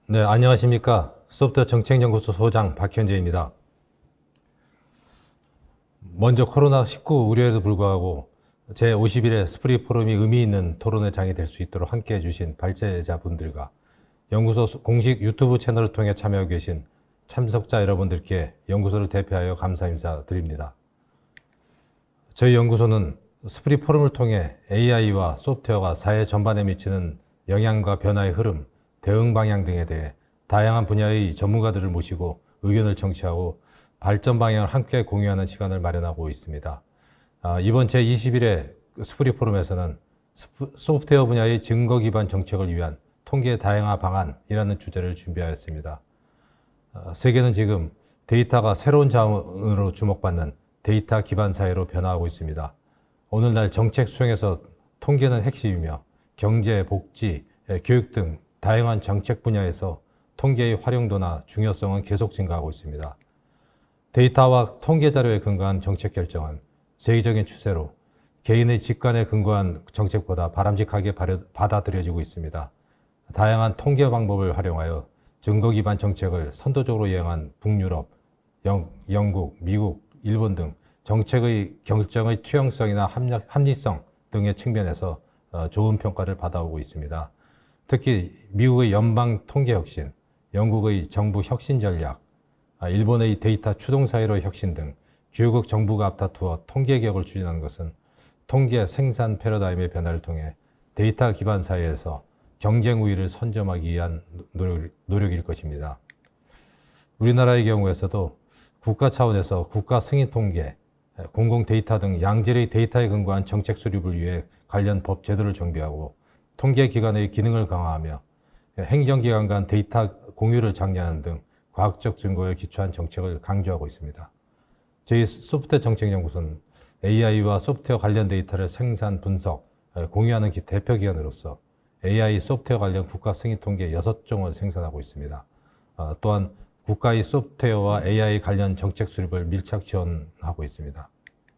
네, 안녕하십니까. 소프트웨어 정책연구소 소장 박현재입니다. 먼저 코로나19 우려에도 불구하고 제51회 스프리 포럼이 의미 있는 토론의 장이 될 수 있도록 함께해 주신 발제자분들과 연구소 공식 유튜브 채널을 통해 참여하고 계신 참석자 여러분들께 연구소를 대표하여 감사 인사드립니다. 저희 연구소는 스프리 포럼을 통해 AI와 소프트웨어가 사회 전반에 미치는 영향과 변화의 흐름, 대응 방향 등에 대해 다양한 분야의 전문가들을 모시고 의견을 청취하고 발전 방향을 함께 공유하는 시간을 마련하고 있습니다. 이번 제21회 스프리 포럼에서는 소프트웨어 분야의 증거 기반 정책을 위한 통계 다양화 방안이라는 주제를 준비하였습니다. 세계는 지금 데이터가 새로운 자원으로 주목받는 데이터 기반 사회로 변화하고 있습니다. 오늘날 정책 수행에서 통계는 핵심이며 경제, 복지, 교육 등 다양한 정책 분야에서 통계의 활용도나 중요성은 계속 증가하고 있습니다. 데이터와 통계 자료에 근거한 정책 결정은 세계적인 추세로 개인의 직관에 근거한 정책보다 바람직하게 받아들여지고 있습니다. 다양한 통계 방법을 활용하여 증거 기반 정책을 선도적으로 이행한 북유럽, 영국, 미국, 일본 등 정책의 결정의 투영성이나 합리성 등의 측면에서 좋은 평가를 받아오고 있습니다. 특히 미국의 연방 통계 혁신, 영국의 정부 혁신 전략, 일본의 데이터 추동 사회로의 혁신 등 주요국 정부가 앞다투어 통계 개혁을 추진하는 것은 통계 생산 패러다임의 변화를 통해 데이터 기반 사회에서 경쟁 우위를 선점하기 위한 노력일 것입니다. 우리나라의 경우에서도 국가 차원에서 국가 승인 통계, 공공 데이터 등 양질의 데이터에 근거한 정책 수립을 위해 관련 법 제도를 정비하고 통계기관의 기능을 강화하며 행정기관 간 데이터 공유를 장려하는 등 과학적 증거에 기초한 정책을 강조하고 있습니다. 저희 소프트웨어 정책연구소는 AI와 소프트웨어 관련 데이터를 생산, 분석, 공유하는 대표기관으로서 AI 소프트웨어 관련 국가 승인 통계 6종을 생산하고 있습니다. 또한 국가의 소프트웨어와 AI 관련 정책 수립을 밀착 지원하고 있습니다.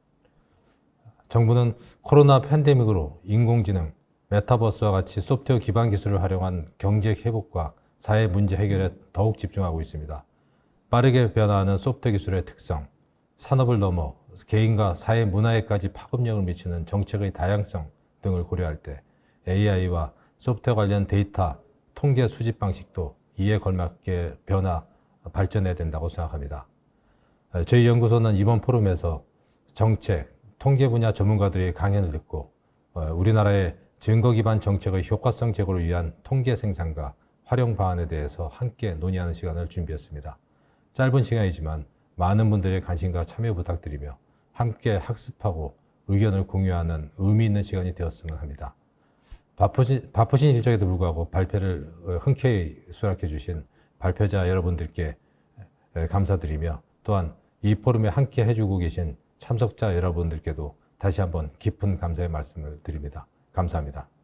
정부는 코로나 팬데믹으로 인공지능, 메타버스와 같이 소프트웨어 기반 기술을 활용한 경제 회복과 사회 문제 해결에 더욱 집중하고 있습니다. 빠르게 변화하는 소프트웨어 기술의 특성, 산업을 넘어 개인과 사회 문화에까지 파급력을 미치는 정책의 다양성 등을 고려할 때 AI와 소프트웨어 관련 데이터, 통계 수집 방식도 이에 걸맞게 발전해야 된다고 생각합니다. 저희 연구소는 이번 포럼에서 정책, 통계 분야 전문가들의 강연을 듣고 우리나라의 증거 기반 정책의 효과성 제고를 위한 통계 생산과 활용 방안에 대해서 함께 논의하는 시간을 준비했습니다. 짧은 시간이지만 많은 분들의 관심과 참여 부탁드리며 함께 학습하고 의견을 공유하는 의미 있는 시간이 되었으면 합니다. 바쁘신 일정에도 불구하고 발표를 흔쾌히 수락해 주신 발표자 여러분들께 감사드리며 또한 이 포럼에 함께 해주고 계신 참석자 여러분들께도 다시 한번 깊은 감사의 말씀을 드립니다. 감사합니다.